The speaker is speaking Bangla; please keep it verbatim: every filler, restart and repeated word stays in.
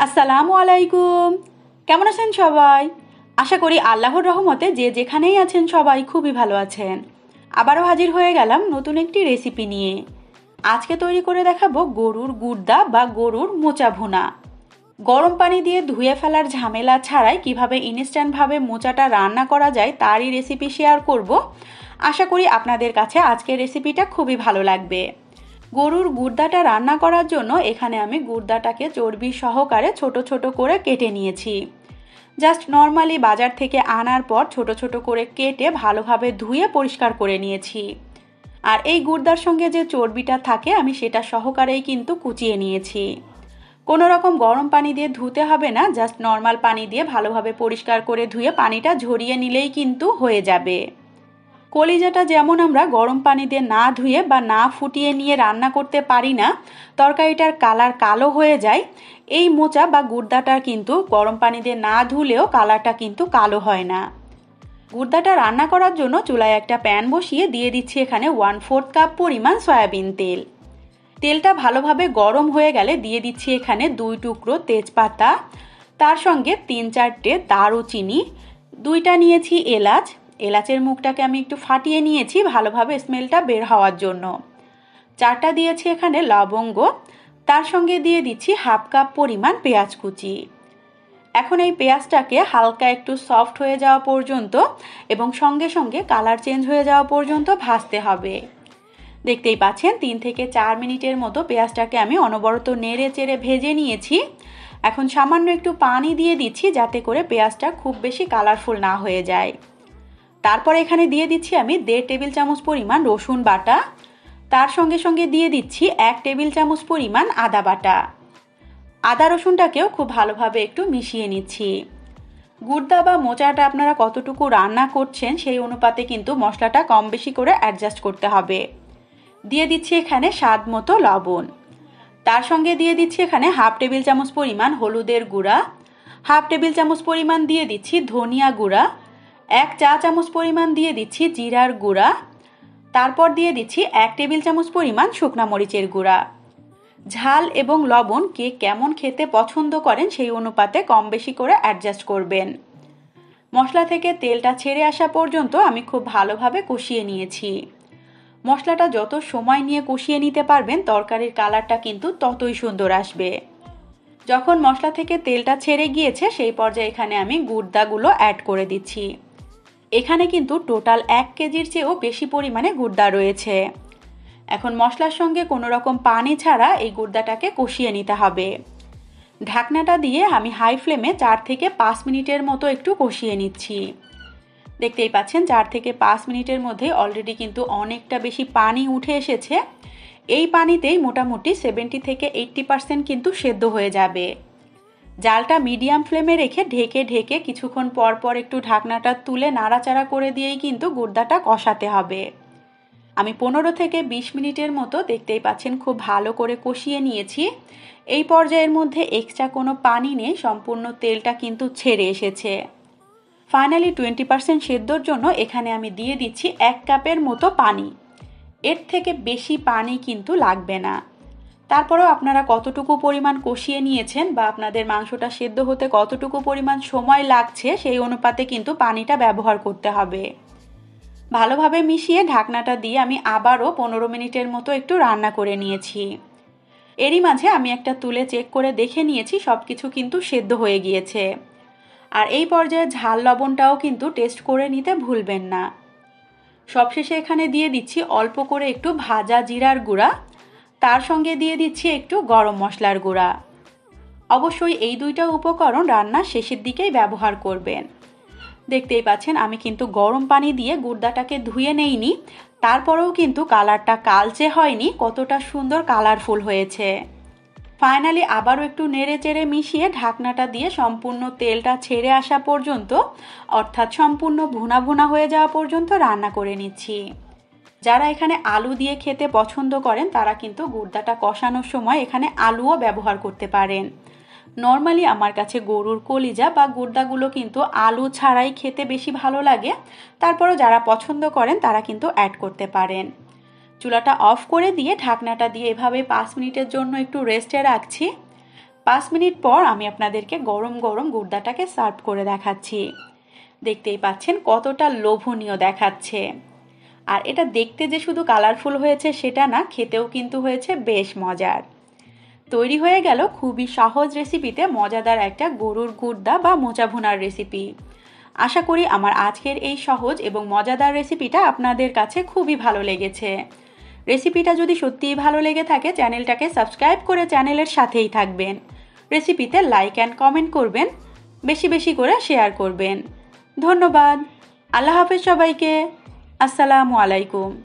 আসসালামু আলাইকুম। কেমন আছেন সবাই? আশা করি আল্লাহর রহমতে যে যেখানেই আছেন সবাই খুবই ভালো আছেন। আবারও হাজির হয়ে গেলাম নতুন একটি রেসিপি নিয়ে। আজকে তৈরি করে দেখাবো গরুর গুর্দা বা গরুর মোচা ভুনা। গরম পানি দিয়ে ধুয়ে ফেলার ঝামেলা ছাড়াই কিভাবে ইনস্ট্যান্টভাবে মোচাটা রান্না করা যায় তারই রেসিপি শেয়ার করব। আশা করি আপনাদের কাছে আজকের রেসিপিটা খুবই ভালো লাগবে। গরুর গুর্দাটা রান্না করার জন্য এখানে আমি গুর্দাটাকে চর্বি সহকারে ছোট ছোট করে কেটে নিয়েছি। জাস্ট নর্মালি বাজার থেকে আনার পর ছোট ছোট করে কেটে ভালোভাবে ধুয়ে পরিষ্কার করে নিয়েছি। আর এই গুর্দার সঙ্গে যে চর্বিটা থাকে আমি সেটা সহকারেই কিন্তু কুচিয়ে নিয়েছি। কোনো রকম গরম পানি দিয়ে ধুতে হবে না, জাস্ট নর্মাল পানি দিয়ে ভালোভাবে পরিষ্কার করে ধুয়ে পানিটা ঝরিয়ে নিলেই কিন্তু হয়ে যাবে। কলিজাটা যেমন আমরা গরম পানি দিয়ে না ধুয়ে বা না ফুটিয়ে নিয়ে রান্না করতে পারি না, তরকারিটার কালার কালো হয়ে যায়, এই মোচা বা গুর্দাটার কিন্তু গরম পানি দিয়ে না ধুলেও কালারটা কিন্তু কালো হয় না। গুর্দাটা রান্না করার জন্য চুলায় একটা প্যান বসিয়ে দিয়ে দিচ্ছি এখানে ওয়ান ফোর্থ কাপ পরিমাণ সয়াবিন তেল। তেলটা ভালোভাবে গরম হয়ে গেলে দিয়ে দিচ্ছি এখানে দুই টুকরো তেজপাতা, তার সঙ্গে তিন চারটে দারুচিনি, দুইটা নিয়েছি এলাচ। এলাচের মুখটাকে আমি একটু ফাটিয়ে নিয়েছি ভালোভাবে স্মেলটা বের হওয়ার জন্য। চারটা দিয়েছি এখানে লবঙ্গ, তার সঙ্গে দিয়ে দিচ্ছি হাফ কাপ পরিমাণ পেঁয়াজ কুচি। এখন এই পেঁয়াজটাকে হালকা একটু সফট হয়ে যাওয়া পর্যন্ত এবং সঙ্গে সঙ্গে কালার চেঞ্জ হয়ে যাওয়া পর্যন্ত ভাজতে হবে। দেখতেই পাচ্ছেন তিন থেকে চার মিনিটের মতো পেঁয়াজটাকে আমি অনবরত নেড়ে চেড়ে ভেজে নিয়েছি। এখন সামান্য একটু পানি দিয়ে দিচ্ছি যাতে করে পেঁয়াজটা খুব বেশি কালারফুল না হয়ে যায়। তারপর এখানে দিয়ে দিচ্ছি আমি দেড় টেবিল চামচ পরিমাণ রসুন বাটা, তার সঙ্গে সঙ্গে দিয়ে দিচ্ছি এক টেবিল চামচ পরিমাণ আদা বাটা। আদা রসুনটাকেও খুব ভালোভাবে একটু মিশিয়ে নিচ্ছি। গুর্দা বা মোচাটা আপনারা কতটুকু রান্না করছেন সেই অনুপাতে কিন্তু মশলাটা কম বেশি করে অ্যাডজাস্ট করতে হবে। দিয়ে দিচ্ছি এখানে স্বাদ মতো লবণ, তার সঙ্গে দিয়ে দিচ্ছি এখানে হাফ টেবিল চামচ পরিমাণ হলুদের গুঁড়া, হাফ টেবিল চামচ পরিমাণ দিয়ে দিচ্ছি ধনিয়া গুঁড়া, এক চা চামচ পরিমাণ দিয়ে দিচ্ছি জিরার গুঁড়া, তারপর দিয়ে দিচ্ছি এক টেবিল চামচ পরিমাণ শুকনা মরিচের গুঁড়া। ঝাল এবং লবণ কে কেমন খেতে পছন্দ করেন সেই অনুপাতে কম বেশি করে অ্যাডজাস্ট করবেন। মশলা থেকে তেলটা ছেড়ে আসা পর্যন্ত আমি খুব ভালোভাবে কষিয়ে নিয়েছি। মশলাটা যত সময় নিয়ে কষিয়ে নিতে পারবেন তরকারির কালারটা কিন্তু ততই সুন্দর আসবে। যখন মশলা থেকে তেলটা ছেড়ে গিয়েছে সেই পর্যায়ে এখানে আমি গুর্দাগুলো অ্যাড করে দিচ্ছি। এখানে কিন্তু টোটাল এক কেজির চেয়েও বেশি পরিমাণে গুর্দা রয়েছে। এখন মশলার সঙ্গে কোনো রকম পানি ছাড়া এই গুর্দাটাকে কষিয়ে নিতে হবে। ঢাকনাটা দিয়ে আমি হাই ফ্লেমে চার থেকে পাঁচ মিনিটের মতো একটু কষিয়ে নিচ্ছি। দেখতেই পাচ্ছেন চার থেকে পাঁচ মিনিটের মধ্যে অলরেডি কিন্তু অনেকটা বেশি পানি উঠে এসেছে। এই পানিতেই মোটামুটি সেভেন্টি থেকে এইট্টি পার্সেন্ট কিন্তু সেদ্ধ হয়ে যাবে। জালটা মিডিয়াম ফ্লেমে রেখে ঢেকে ঢেকে কিছুক্ষণ পর পর একটু ঢাকনাটা তুলে নাড়াচাড়া করে দিয়েই কিন্তু গুর্দাটা কষাতে হবে। আমি পনেরো থেকে বিশ মিনিটের মতো দেখতেই পাচ্ছেন খুব ভালো করে কষিয়ে নিয়েছি। এই পর্যায়ের মধ্যে এক্সট্রা কোনো পানি নেই, সম্পূর্ণ তেলটা কিন্তু ছেড়ে এসেছে। ফাইনালি টোয়েন্টি পার্সেন্ট সেদ্ধর জন্য এখানে আমি দিয়ে দিচ্ছি এক কাপের মতো পানি। এর থেকে বেশি পানি কিন্তু লাগবে না। তারপরেও আপনারা কতটুকু পরিমাণ কষিয়ে নিয়েছেন বা আপনাদের মাংসটা সেদ্ধ হতে কতটুকু পরিমাণ সময় লাগছে সেই অনুপাতে কিন্তু পানিটা ব্যবহার করতে হবে। ভালোভাবে মিশিয়ে ঢাকনাটা দিয়ে আমি আবারও পনেরো মিনিটের মতো একটু রান্না করে নিয়েছি। এরই মাঝে আমি একটা তুলে চেক করে দেখে নিয়েছি সব কিছু কিন্তু সেদ্ধ হয়ে গিয়েছে। আর এই পর্যায়ে ঝাল লবণটাও কিন্তু টেস্ট করে নিতে ভুলবেন না। সবশেষে এখানে দিয়ে দিচ্ছি অল্প করে একটু ভাজা জিরার গুঁড়া, তার সঙ্গে দিয়ে দিচ্ছি একটু গরম মশলার গুঁড়া। অবশ্যই এই দুইটা উপকরণ রান্নার শেষের দিকেই ব্যবহার করবেন। দেখতেই পাচ্ছেন আমি কিন্তু গরম পানি দিয়ে গুর্দাটাকে ধুয়ে নেইনি, তারপরেও কিন্তু কালারটা কালচে হয়নি, কতটা সুন্দর কালারফুল হয়েছে। ফাইনালি আবারও একটু নেড়ে চেড়ে মিশিয়ে ঢাকনাটা দিয়ে সম্পূর্ণ তেলটা ছেড়ে আসা পর্যন্ত, অর্থাৎ সম্পূর্ণ ভুনা ভুনা হয়ে যাওয়া পর্যন্ত রান্না করে নিচ্ছি। যারা এখানে আলু দিয়ে খেতে পছন্দ করেন তারা কিন্তু গুর্দাটা কষানোর সময় এখানে আলুও ব্যবহার করতে পারেন। নর্মালি আমার কাছে গরুর কলিজা বা গুর্দাগুলো কিন্তু আলু ছাড়াই খেতে বেশি ভালো লাগে, তারপরও যারা পছন্দ করেন তারা কিন্তু অ্যাড করতে পারেন। চুলাটা অফ করে দিয়ে ঢাকনাটা দিয়ে এভাবে পাঁচ মিনিটের জন্য একটু রেস্টে রাখছি। পাঁচ মিনিট পর আমি আপনাদেরকে গরম গরম গুর্দাটাকে সার্ভ করে দেখাচ্ছি। দেখতেই পাচ্ছেন কতটা লোভনীয় দেখাচ্ছে। আর এটা দেখতে যে শুধু কালারফুল হয়েছে সেটা না, খেতেও কিন্তু হয়েছে বেশ মজার। তৈরি হয়ে গেল খুবই সহজ রেসিপিতে মজাদার একটা গরুর গুর্দা বা মোচা ভুনার রেসিপি। আশা করি আমার আজকের এই সহজ এবং মজাদার রেসিপিটা আপনাদের কাছে খুবই ভালো লেগেছে। রেসিপিটা যদি সত্যিই ভালো লেগে থাকে চ্যানেলটাকে সাবস্ক্রাইব করে চ্যানেলের সাথেই থাকবেন। রেসিপিতে লাইক অ্যান্ড কমেন্ট করবেন, বেশি বেশি করে শেয়ার করবেন। ধন্যবাদ। আল্লাহ হাফেজ সবাইকে। আসসালামু আলাইকুম।